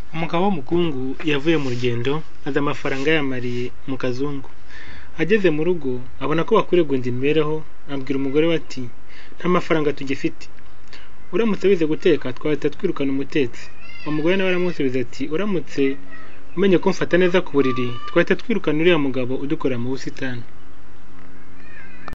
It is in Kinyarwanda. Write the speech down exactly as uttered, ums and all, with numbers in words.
Umugabo w'umukungu yavuye mu rugendo aza amafaranga yamariye mu kazungu. Ageze mu rugo abona ko bakwiriye guhindura imibereho, abwira umugore we ati nta mafaranga tugifite, uramutse wize guteka twahita twirukana umutetsi. Umugore nawe aramusubiza ati uramutse umenye kumfata neza ku buriri twahita twirukana uriya mugabo udukorera mu busitani.